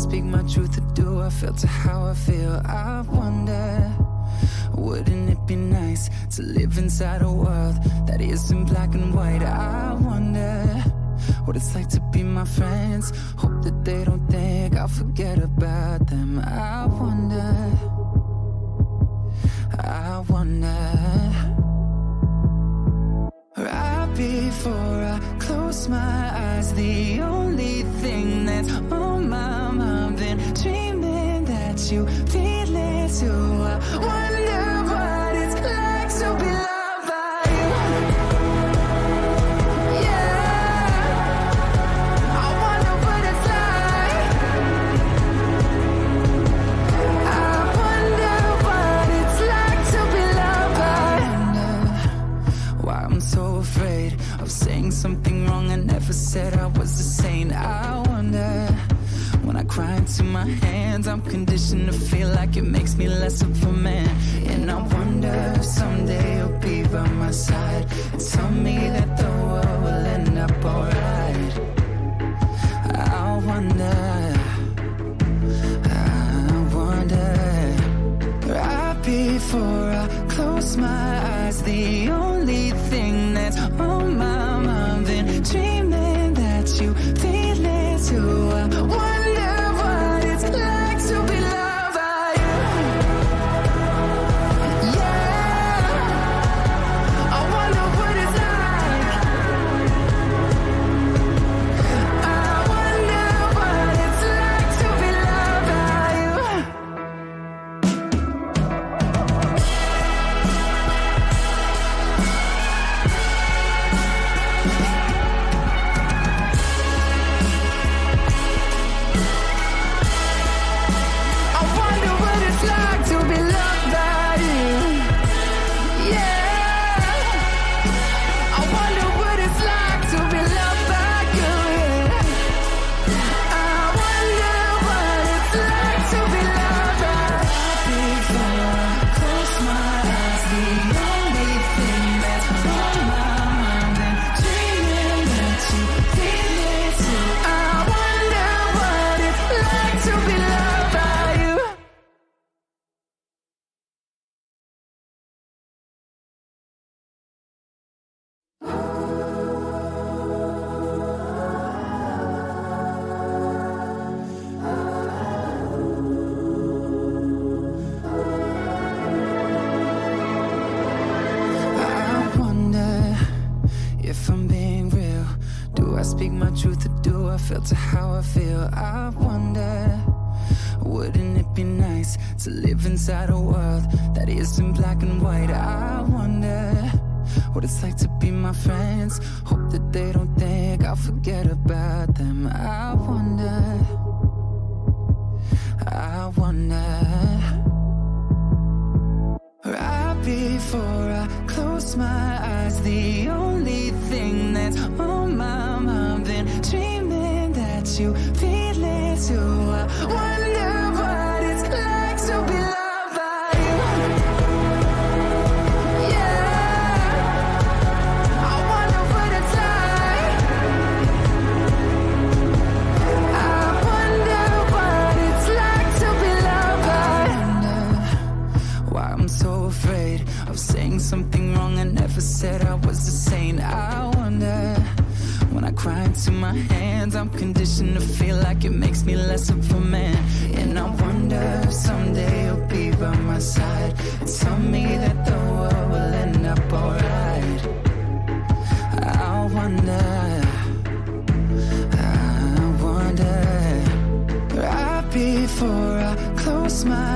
speak my truth or do I filter how I feel? I wonder, wouldn't it be nice to live inside a world that isn't black and white? I wonder what it's like to be my friends. Hope that they don't think I'll forget about them. I wonder, right before I close my eyes, the only thing that's on my mind, been dreaming that you feel it too. I wonder what it's like to be loved by you. Yeah, I wonder what it's like. I wonder what it's like to be loved by you. Why I'm so afraid of saying something wrong. I never said I was a saint. I wonder, when I cry into my hands, I'm conditioned to feel like it makes me less of a man. And I wonder if someday you'll be by my side and tell me that the world will end up alright. I wonder, right before I close my eyes, the only thing that's on my mind, been dreaming that you feel it too. I wonder what it's like to be loved by you. Yeah, I wonder what it's like. I wonder what it's like to be loved by you. I wonder what it's like to be loved by you. Yeah, I wonder what it's like to be loved by you. Yeah, I wonder what it's like to be loved by you. Before I close my eyes, the only thing that's on my mind, and dreaming that you feel it too. I wonder what it's like to be loved by you. I wonder if I'm being real. Do I speak my truth or do I filter how I feel? I wonder, wouldn't it be nice to live inside a world that isn't black and white? I wonder what it's like to be my friends. Hope that they don't think I'll forget about them. I wonder, right before I close my eyes, the only thing that's on my mind, been dreaming that you feel it too. I wonder what it's like to be loved by you. Yeah, I wonder what it's like. I wonder what it's like to be loved by you. Why I'm so afraid of saying something wrong. I never said I was a saint. I wonder, when I cry into my hands, I'm conditioned to feel like it makes me less of a man. And I wonder if someday you'll be by my side and tell me that the world will end up alright. I wonder, right before I close my